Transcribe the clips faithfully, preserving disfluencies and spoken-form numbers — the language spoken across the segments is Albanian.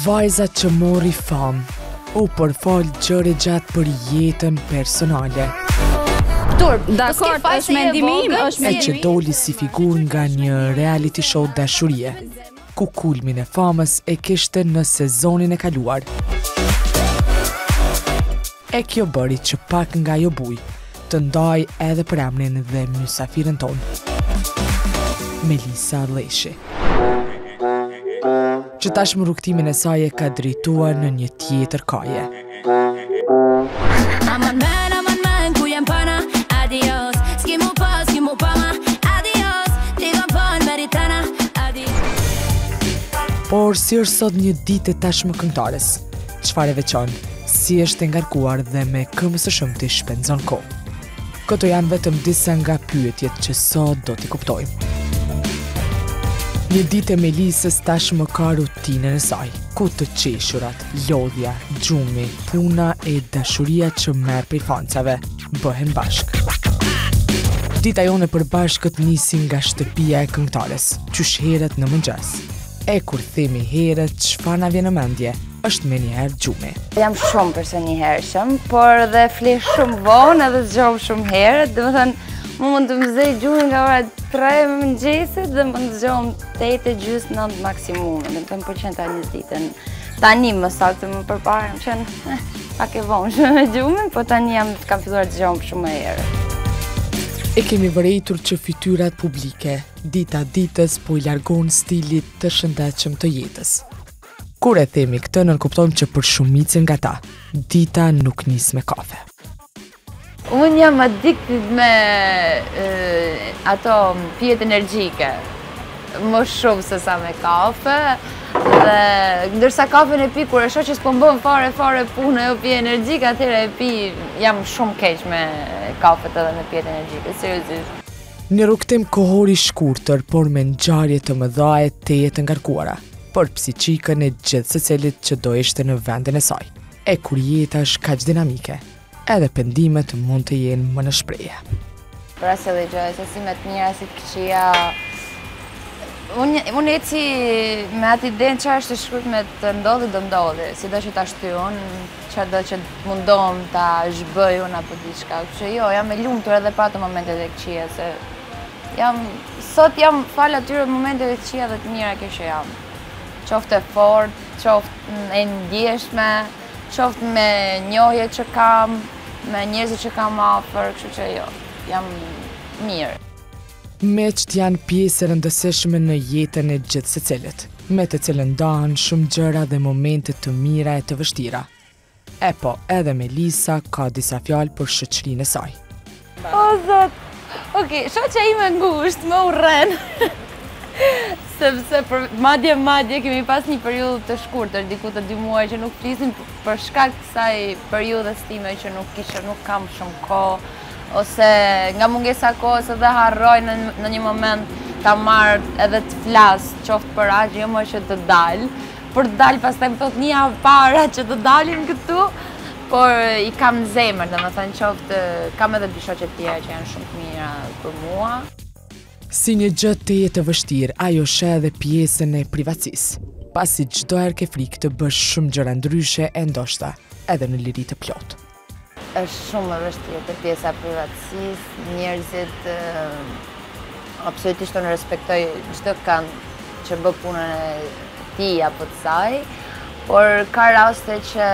Vajza që mori fam, u përfol gjëre gjatë për jetën personale. Dakord, është mendimi im, është E që doli si figur nga një reality show dashurie, ku kulmin e famës e kishte në sezonin e kaluar. E kjo bëri që pak nga jo buj të ndaj edhe për emrin dhe mysafiren ton, Melisa Lleshi, që tashmë rrugtimin e saj e ka drejtuar në një tjetër kaje. Por si është sot një ditë e tashmë këngëtares, çfarë e veçon, si është e ngarkuar dhe me këmbë së shumti shpenzon kohë. Këto janë vetëm disa nga pyetjet që sot do t'i kuptojmë. Një ditë e Melisës tashmë ka rutinën e saj, ku të qeshurat, lodhja, gjumi, puna e dashuria që merr prej fancave bëhen bashk. Dita jone për bashkët nisi nga shtëpia e këngëtares, qysh herët në mëngjes. E kur themi herët, çfarë na vjen në mendje, është me njëherë gjumi. Jam shumë personihershëm, por dhe flis shumë vonë edhe zgjohem shumë herët, dhe më thënë, mu mund të më zej gjumi nga ora tre më mëngjesit dhe më zgjohem tetë gjys nënt maksimum, dhe më thënë përqen ta një ditën. Tani më saktë më përpara, më qenë eh, pak e vonë shumë me gjumin, po tani jam kam filluar të zgjohem shumë herë. E kemi vërejtur që fytyrat publike, dita ditës po i largon stilit të shëndetshëm të jetës. Kur e themi këtë, nënkuptojmë që për shumicën nga ta, dita nuk nis me kafe. Unë jam addicted me e, ato pijet energjike, më shumë se sa me kafe, dhe ndërsa kafen e pi kur e shoh që s'po bën fare fare punë, jo pije energjike, atëherë e pi, jam shumë keq me kafet edhe me pijet energjike, seriozisht. Një rrugtim kohor i shkurtër, por me ngjarje të mëdha e teje të ngarkuara, për psiqikën e gjithë secelit që do ishte në vendin e saj. E kur jeta është kaq dinamike, edhe pendimet mund të jenë më në shprehje. Për asë dhe gjë, se si me të mira, si të këqija, unë un eci me atë idenë që është të shkurt me të ndodhi, do ndodhi, si do që ta shty unë, që do që mundohem ta zhbëj unë apo diçka, që jo, jam e lumtur edhe pa ato momentet e këqija, se jam, sot jam fal atyre momenteve të këqija dhe të mira kjo që jam. Qoftë e fort, qoftë e ndjeshme, qoftë me njohje që kam, me njerëzit që kam afër, kështu që jo, jam mirë. Meqt janë pjesë e rëndësishme në jetën e gjithë secelit, me të cilën ndahen shumë gjëra dhe momente të mira e të vështira. E po, edhe Melisa ka disa fjalë për shoqërinë e saj. O zot, okej, shoqja ime ngushtë, më urren. Sepse për madje madje kemi pas një periudhë të shkurtër, diku të dy muaj që nuk flisim për shkak të kësaj periudhës time që nuk kisha, nuk kam shumë kohë, ose nga mungesa kohës edhe harroj në, në një moment ta marr edhe të flas, qoftë për aq, jo më që të dal, për të dal pastaj më thot një javë para që të dalim këtu, por i kam në zemër, domethënë qoftë, kam edhe dy shoqe të tjera që janë shumë të mira për mua. Si një gjë të jetë vështirë, ajo sheh edhe pjesën e privatësisë, pasi çdo herë ke frikë të bësh shumë gjëra ndryshe e ndoshta edhe në liri të plotë. Është shumë e vështirë te pjesa e privatësisë, njerëzit uh, absolutisht unë respektoj çdo kan që bë punën e tij apo të saj, por ka raste që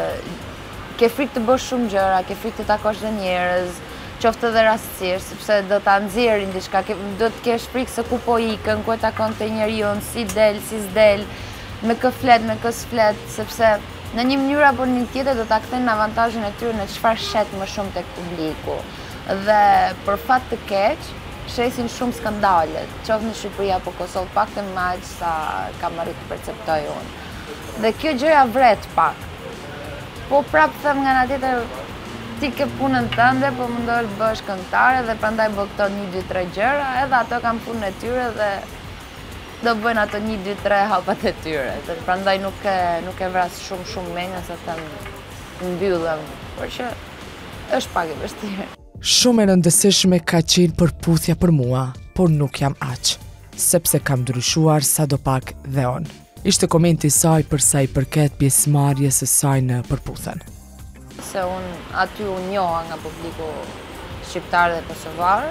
ke frikë të bësh shumë gjëra, ke frikë të takosh dhe njerëz, qoftë edhe rastësisht, sepse do ta nxjerrin diçka, do të kesh frikë se ku po ikën, ku e takon të njeriu, si del, si s'del, me kë flet, me kë s'flet, sepse në një mënyrë apo në një tjetër do ta kthejnë në avantazhin e tyre në çfarë shet më shumë tek publiku. Dhe për fat të keq, shesin shumë skandale, qoftë në Shqipëri apo Kosovë, pak të më aq sa kam arritur të perceptoj unë. Dhe kjo gjëja vret pak. Po prap them nga ana tjetër, ti ke punën tënde, po mundohesh të bësh këngëtare dhe prandaj bë këto një, dy, tre gjëra, edhe ato kanë punën e tyre dhe do bëjnë ato një, dy, tre hapat e tyre. Prandaj nuk e, nuk e vras shumë shumë menja se them mbyllëm, por që është pak e vështirë. Shumë e rëndësishme ka qenë përputhja për mua, por nuk jam aq, sepse kam ndryshuar sadopak dhe unë. Ishte komenti saj përsa i përket pjesëmarrjes së saj në përputhen. Se unë aty u njoha nga publiku shqiptar dhe kosovar,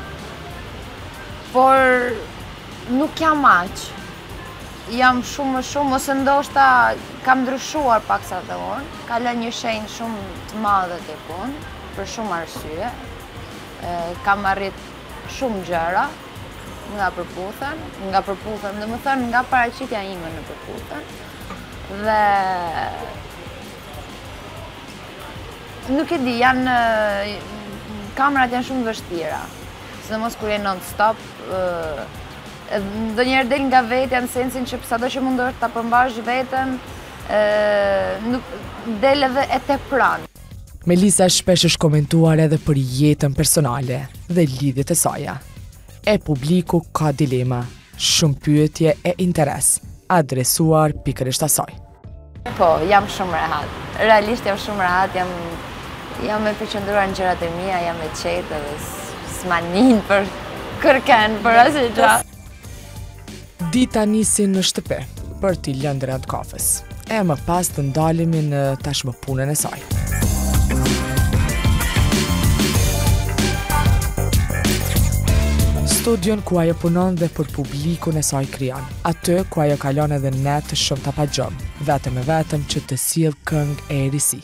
por nuk jam aq. Jam shumë më shumë, ose ndoshta kam ndryshuar paksa dhe unë, ka lënë një shenjë shumë të madhe tek unë, për shumë arsye. Kam arrit shumë gjëra nga përputhen, nga përputhen, dhe më thënë nga paraqitja ime në përputhen, dhe nuk e di, janë, kamerat janë shumë vështira, sidomos kur je non-stop, ndonjëherë del nga vetja në sensin që sado që mundosh ta përmbash veten, nuk del edhe e tepron. Melisa shpesh është komentuar edhe për jetën personale dhe lidhjet e saja. E publiku ka dilema, shumë pyetje e interes, adresuar pikërisht asaj. Po, jam shumë rehat. Realisht jam shumë rehat, jam, jam e përqendruar në gjërat e mia, jam e qetë dhe s'manin për kërken, për asnjë gjë. Dita nisi në shtëpi për t'i lënë drejt kafes, e më pas të ndalemi në tashmëpunën e saj. Studion ku ajo punon dhe për publikun e saj krijon, aty ku ajo kalon edhe net shumë të pagjëm, vetëm e vetëm që të sjell këngë e risi.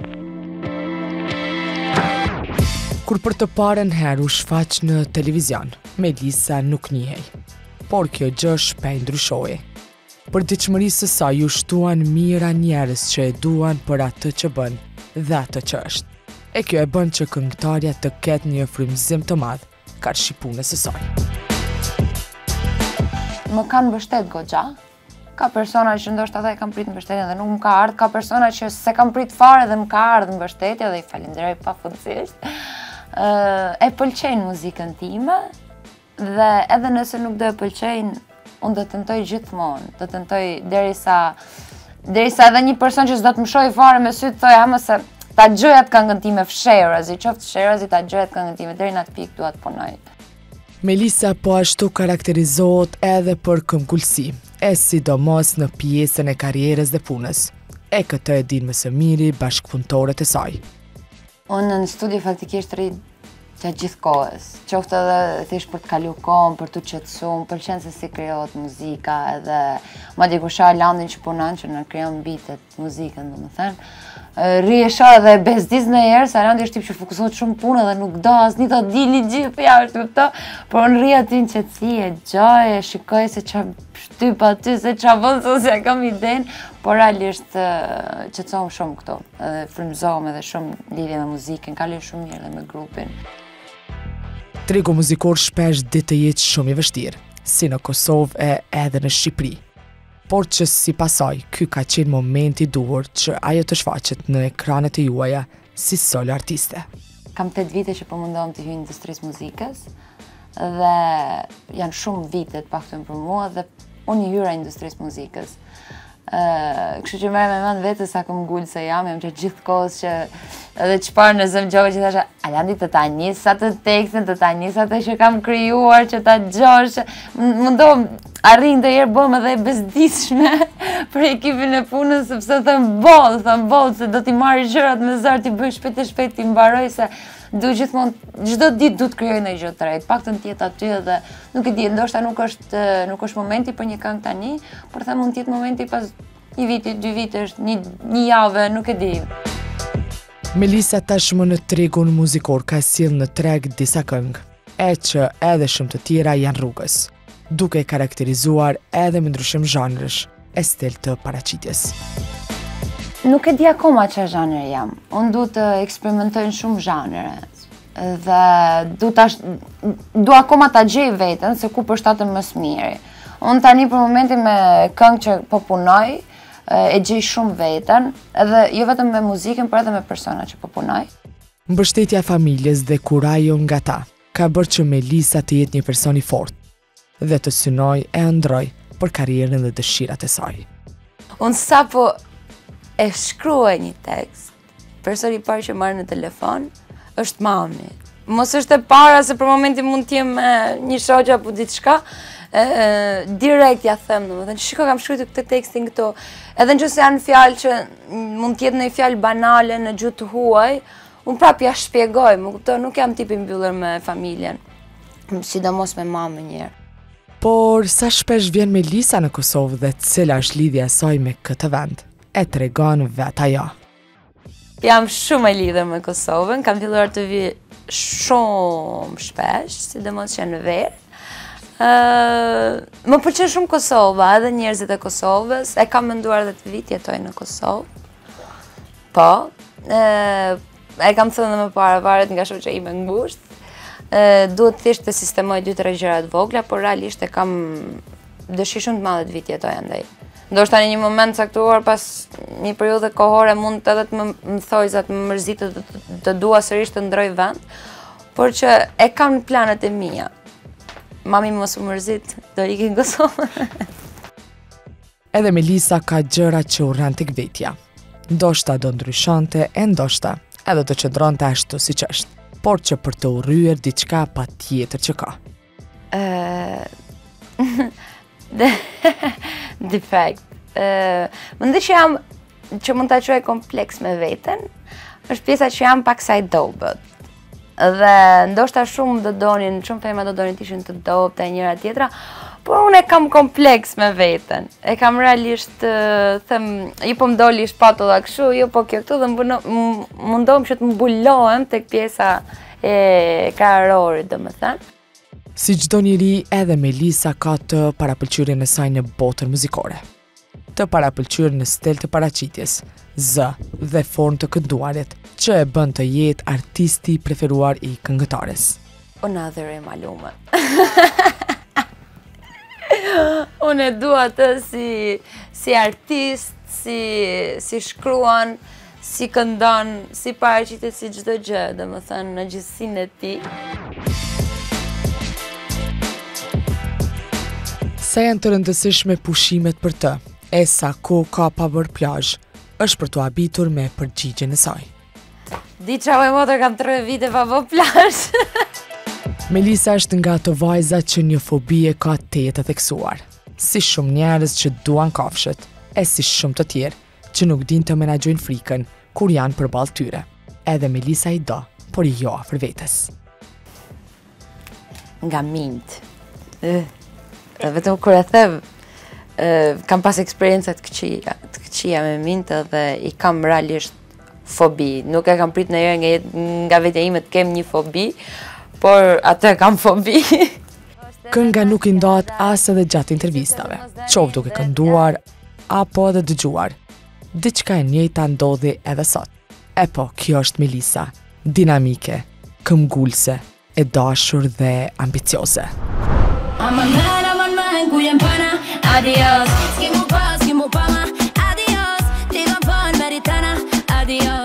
Kur për të parën herë u shfaq në televizion, Melisa nuk njihej, por kjo gjë shpejt ndryshoi. Për ditëshmërisë së saj u shtuan mira njerëz që e duan për atë që bën dhe atë që është. E kjo e bën që këngëtarja të ketë një frymëzim të madh karshi punës së saj. Më kanë mbështet goxha. Ka persona që ndoshta ata e kanë prit mbështetjen dhe nuk më ka ardhur, ka persona që se kanë prit fare dhe më ka ardhur mbështetja dhe i falenderoj pafundësisht. E pëlqejnë muzikën time dhe edhe nëse nuk do e pëlqejnë, unë do tentoj gjithmonë, do tentoj derisa derisa edhe një person që s'do të më shohë fare me sy të thojë, "Ha se ta gjojat këngën time fsherazi, qoftë fsherazi ta gjojat këngën time, deri në atë pikë dua të punoj." Melisa po ashtu karakterizohet edhe për këmbgulsi, e sidomos në pjesën e karrierës dhe punës. E këtë e din më së miri bashkëpunëtorët e saj. Unë në studio faktikisht rri gjatë gjithë kohës, qoftë edhe thjesht për të kalu kohën, për të qetësuar, pëlqen se si krijohet muzika, edhe madje kur shoh Landin që punon, që na krijon bitet, muzikën, domethënë. Rri e shoh edhe bezdis ndonjëherë, se Landi është tip që fokusohet shumë punë dhe nuk do asnjë të dili gjithë jashtë, kupto? Por unë rri aty në qetësi, e gjoj, e shikoj se çfarë shtyp aty, se çfarë bën, se ja kam idenë, por realisht qetësohem shumë këtu, edhe frymëzohem edhe shumë lidhje me muzikën, kaloj shumë mirë edhe me grupin. Tregu muzikor shpesh ditë të jetë shumë i vështirë, si në Kosovë e edhe në Shqipëri. Por që si pasaj, ky ka qenë momenti duhur që ajo të shfaqet në ekranet e juaja si solo artiste. Kam tetë vite që po mundohem të hyj në industrisë muzikës dhe janë shumë vite të paktën për mua dhe unë i hyra industrisë muzikës. Kështu që merrem me mend vetë sa kam ngul se jam, jam që gjithë kohës që edhe çfarë në zëm gjove që thasha, Alandi të ta njës atë tekstin, të ta njës atë që kam krijuar, që ta gjosh, mundohem arrin ndonjëherë bëm edhe e bezdisshme për ekipin e punës, sepse thëm boll, thëm boll se do t'i marrë gjërat me zër, t'i bëj shpejt e shpejt, t'i mbaroj se du gjithmonë, çdo ditë du të krijoj ndonjë gjë të re, paktën të jetë aty dhe nuk e di, ndoshta nuk është nuk është momenti për një këngë tani, por them mund të jetë momenti pas një viti, dy vitesh, një një javë, nuk e di. Melisa tashmë në tregun muzikor ka sjell në treg disa këngë, e që edhe shumë të tjera janë rrugës, duke e karakterizuar edhe me ndryshim zhanresh e stil të paraqitjes. Nuk e di akoma çfarë zhanre jam. Unë du të eksperimentoj në shumë zhanre. Dhe du ta du akoma ta gjej veten se ku përshtatem më së miri. Unë tani për momentin me këngë që po punoj, e gjej shumë veten, edhe jo vetëm me muzikën, por edhe me persona që po punoj. Mbështetja e familjes dhe kurajo nga ta ka bërë që Melisa të jetë një person i fortë dhe të synoj e ëndroj për karrierën dhe dëshirat e saj. Unë sapo e shkruaj një tekst, personi i parë që marr në telefon është mami. Mos është e para se për momentin mund t'jem një shoqë apo diçka, direkt ja them, domethënë, shiko kam shkruar këtë tekstin këtu. Edhe nëse janë fjalë që mund të jetë një fjalë banale në gjuhë të huaj, unë prap ja shpjegoj, më kupton, nuk jam tipi mbyllur me familjen, sidomos me mamën një herë. Por sa shpesh vjen Melisa në Kosovë dhe cila është lidhja e saj me këtë vend? E tregon vetë ajo. Jam shumë e lidhur me Kosovën, kam filluar të vi shumë shpesh, sidomos që në verë. Uh, më pëlqen shumë Kosova, edhe njerëzit e Kosovës, e kam menduar edhe të vi të jetoj në Kosovë. Po, uh, e kam thënë më parë, varet nga shoqja ime ngushtë. Uh, duhet thjesht të sistemoj dy tre gjëra të vogla, por realisht e kam dëshirë shumë të madhe të vi të jetoj andaj. Ndoshta në një moment caktuar pas një periudhe kohore mund edhe të më, më thojë të më mërzitë të, të, të dua sërish të ndroj vend, por që e kam në planet e mia. Mami mos u mërzit, do iki në Kosovë. Edhe Melisa ka gjëra që urren tek vetja. Ndoshta do ndryshonte, e ndoshta edhe do qëndronte ashtu siç është, por që për të urryer diçka patjetër që ka. Uh, defekt. Uh, Mendoj që jam që mund ta quaj kompleks me veten, është pjesa që jam pak sa i dobët. Dhe ndoshta shumë do donin, shumë femra do donin të ishin të dobëta e njëra tjetra, por unë e kam kompleks me veten. E kam realisht, them, jo po më doli shpatulla kështu, jo po kjo këtu, dhe mundohem që të mbulohem tek pjesa e kraharorit, domethënë. Si çdo njeri, edhe Melisa ka të parapëlqyrjen e saj në botën muzikore. Të parapëlqyrë në stil të paraqitjes, zë dhe formë të kënduarit, që e bën të jetë artisti preferuar i këngëtares. Unë adhe re Maluma. Unë e dua të si, si artist, si, si shkruan, si këndon, si paraqitet, si çdo gjë, domethënë në gjithësinë e tij. Sa janë të rëndësishme pushimet për të, e sa ko ka pa bërë plazh, është për të habitur me përgjigjen e saj. Di çau e motër, kam tre vite pa bërë plazh. Melisa është nga ato vajza që një fobi e ka të jetë theksuar, si shumë njerëz që duan kafshët, e si shumë të tjerë që nuk din të menaxhojnë frikën kur janë përballë tyre. Edhe Melisa i do, por jo afër vetes. Nga mint. Uh. Vetëm kur e them, uh, kam pas eksperienca të këqija, të këqija me mintë dhe i kam realisht fobi. Nuk e kam prit ndonjëherë nga, nga vetja ime të kem një fobi, por atë kam fobi. Kënga nuk i ndohet as edhe gjatë intervistave, qoftë duke kënduar apo edhe dëgjuar. Diçka e njëjta ndodhi edhe sot. E po, kjo është Melisa, dinamike, këmbgulse, e dashur dhe ambicioze. I'm a man, I'm a man, kujem pana, adios. Skimu pa, skimu pa ma, adios. Ti vam pan meritana, adios.